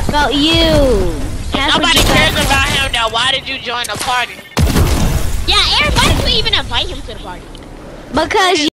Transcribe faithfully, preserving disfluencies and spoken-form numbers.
About you. That's Nobody what you cares got. about him now. Why did you join the party? Yeah, Aaron, why did we even invite him to the party? Because